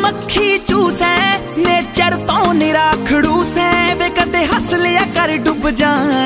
मक्खी चूसै नेचर तो निरा खड़ूस है वे कदे हस लिया कर डुब जाना।